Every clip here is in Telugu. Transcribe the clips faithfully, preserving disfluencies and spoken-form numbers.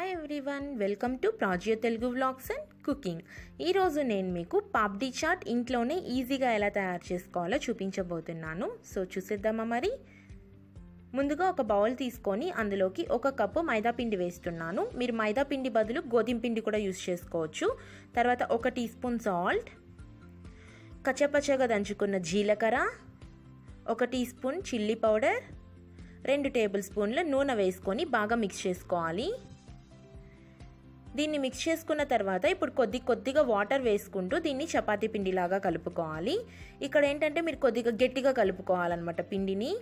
Hi everyone, welcome to Prajyo Telugu vlogs and cooking. ఈరోజు నేను మీకు పాప్డీ చాట్ ఇంట్లోనే ఈజీగా ఎలా తయారు చేసుకోవాలో చూపించబోతున్నాను. సో చూసేద్దామా మరి. ముందుగా ఒక బౌల్ తీసుకొని అందులోకి ఒక కప్పు మైదా పిండి వేస్తున్నాను. మీరు మైదా పిండి బదులు గోధుమ పిండి కూడా యూస్ చేసుకోవచ్చు. తర్వాత ఒక టీ స్పూన్ సాల్ట్, కచ్చపచ్చగా దంచుకున్న జీలకర్ర, ఒక టీ స్పూన్ చిల్లీ పౌడర్, రెండు టేబుల్ స్పూన్ల నూనె వేసుకొని బాగా మిక్స్ చేసుకోవాలి. దీన్ని మిక్స్ చేసుకున్న తర్వాత ఇప్పుడు కొద్ది కొద్దిగా వాటర్ వేసుకుంటూ దీన్ని చపాతీ పిండిలాగా కలుపుకోవాలి. ఇక్కడ ఏంటంటే మీరు కొద్దిగా గట్టిగా కలుపుకోవాలన్నమాట పిండిని.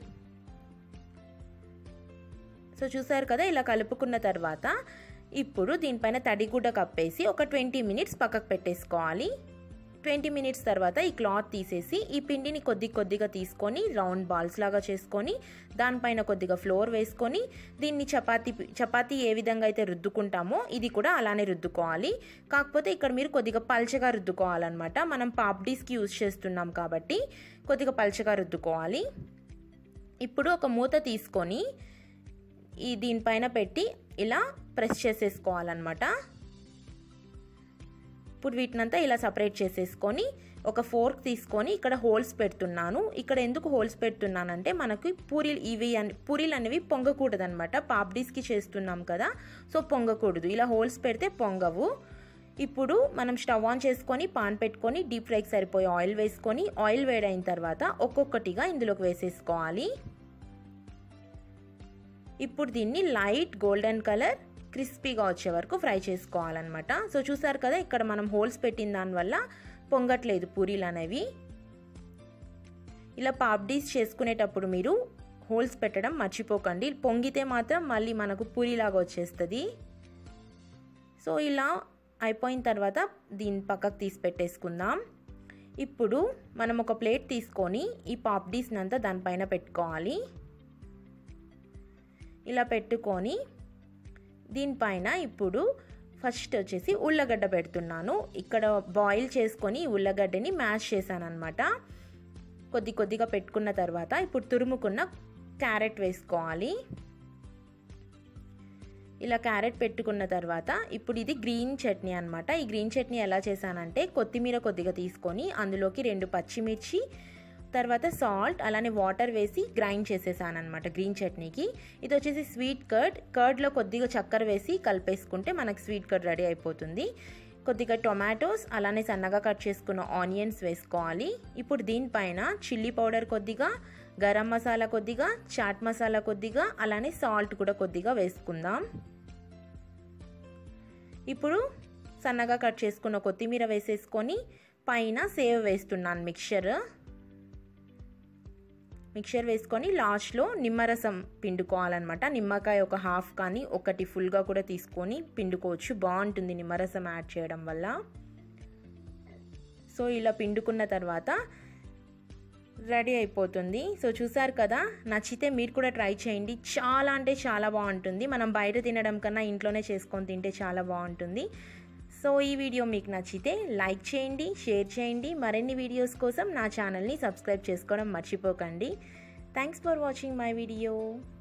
సో చూసారు కదా, ఇలా కలుపుకున్న తర్వాత ఇప్పుడు దీనిపైన తడిగుడ్డ కప్పేసి ఒక ట్వంటీ మినిట్స్ పక్కకు పెట్టేసుకోవాలి. ట్వంటీ మినిట్స్ తర్వాత ఈ క్లాత్ తీసేసి ఈ పిండిని కొద్ది కొద్దిగా తీసుకొని రౌండ్ బాల్స్ లాగా చేసుకొని దానిపైన కొద్దిగా ఫ్లోర్ వేసుకొని దీన్ని చపాతీ చపాతీ ఏ విధంగా అయితే రుద్దుకుంటామో ఇది కూడా అలానే రుద్దుకోవాలి. కాకపోతే ఇక్కడ మీరు కొద్దిగా పల్చగా రుద్దుకోవాలన్నమాట. మనం పాప్డీస్కి యూజ్ చేస్తున్నాం కాబట్టి కొద్దిగా పల్చగా రుద్దుకోవాలి. ఇప్పుడు ఒక మూత తీసుకొని ఈ దీనిపైన పెట్టి ఇలా ప్రెస్ చేసేసుకోవాలన్నమాట. ఇప్పుడు వీటినంతా ఇలా సపరేట్ చేసేసుకొని ఒక ఫోర్క్ తీసుకొని ఇక్కడ హోల్స్ పెడుతున్నాను. ఇక్కడ ఎందుకు హోల్స్ పెడుతున్నానంటే మనకి పూరీలు ఇవి పూరీలు అనేవి పొంగకూడదు అనమాట. పాప్డీస్కి చేస్తున్నాం కదా, సో పొంగకూడదు. ఇలా హోల్స్ పెడితే పొంగవు. ఇప్పుడు మనం స్టవ్ ఆన్ చేసుకొని పాన్ పెట్టుకొని డీప్ ఫ్రైకి సరిపోయే ఆయిల్ వేసుకొని ఆయిల్ వేడైన తర్వాత ఒక్కొక్కటిగా ఇందులోకి వేసేసుకోవాలి. ఇప్పుడు దీన్ని లైట్ గోల్డెన్ కలర్ క్రిస్పీగా వచ్చే వరకు ఫ్రై చేసుకోవాలన్నమాట. సో చూసారు కదా, ఇక్కడ మనం హోల్స్ పెట్టిన దానివల్ల పొంగట్లేదు పూరీలు అనేవి. ఇలా పాప్డీస్ చేసుకునేటప్పుడు మీరు హోల్స్ పెట్టడం మర్చిపోకండి. పొంగితే మాత్రం మళ్ళీ మనకు పూరీలాగా వచ్చేస్తుంది. సో ఇలా అయిపోయిన తర్వాత దీన్ని పక్కకు తీసి పెట్టేసుకుందాం. ఇప్పుడు మనం ఒక ప్లేట్ తీసుకొని ఈ పాప్డీస్ని అంతా దానిపైన పెట్టుకోవాలి. ఇలా పెట్టుకొని దీనిపైన ఇప్పుడు ఫస్ట్ వచ్చేసి ఉల్లగడ్డ పెడుతున్నాను. ఇక్కడ బాయిల్ చేసుకొని ఉల్లగడ్డని మ్యాష్ చేశాను అనమాట. కొద్ది కొద్దిగా పెట్టుకున్న తర్వాత ఇప్పుడు తురుముకున్న క్యారెట్ వేసుకోవాలి. ఇలా క్యారెట్ పెట్టుకున్న తర్వాత ఇప్పుడు ఇది గ్రీన్ చట్నీ అనమాట. ఈ గ్రీన్ చట్నీ ఎలా చేశానంటే కొత్తిమీర కొద్దిగా తీసుకొని అందులోకి రెండు పచ్చిమిర్చి, తర్వాత సాల్ట్, అలానే వాటర్ వేసి గ్రైండ్ చేసేసాను అనమాట గ్రీన్ చట్నీకి. ఇది వచ్చేసి స్వీట్ కర్డ్. కర్డ్లో కొద్దిగా చక్కెర వేసి కలిపేసుకుంటే మనకి స్వీట్ కర్డ్ రెడీ అయిపోతుంది. కొద్దిగా టొమాటోస్, అలానే సన్నగా కట్ చేసుకున్న ఆనియన్స్ వేసుకోవాలి. ఇప్పుడు దీనిపైన చిల్లీ పౌడర్ కొద్దిగా, గరం మసాలా కొద్దిగా, చాట్ మసాలా కొద్దిగా, అలానే సాల్ట్ కూడా కొద్దిగా వేసుకుందాం. ఇప్పుడు సన్నగా కట్ చేసుకున్న కొత్తిమీర వేసేసుకొని పైన సేవ్ వేస్తున్నాను మిక్చర్ మిక్చర్ వేసుకొని లాస్ట్లో నిమ్మరసం పిండుకోవాలన్నమాట. నిమ్మకాయ ఒక హాఫ్ కానీ ఒకటి ఫుల్గా కూడా తీసుకొని పిండుకోవచ్చు, బాగుంటుంది నిమ్మరసం యాడ్ చేయడం వల్ల. సో ఇలా పిండుకున్న తర్వాత రెడీ అయిపోతుంది. సో చూసారు కదా, నచ్చితే మీరు కూడా ట్రై చేయండి. చాలా అంటే చాలా బాగుంటుంది. మనం బయట తినడం కన్నా ఇంట్లోనే చేసుకొని తింటే చాలా బాగుంటుంది. సో ఈ వీడియో మీకు నచ్చితే లైక్ చేయండి, షేర్ చేయండి. మరిన్ని వీడియోస్ కోసం నా ఛానల్ని సబ్స్క్రైబ్ చేసుకోవడం మర్చిపోకండి. Thanks for watching my video.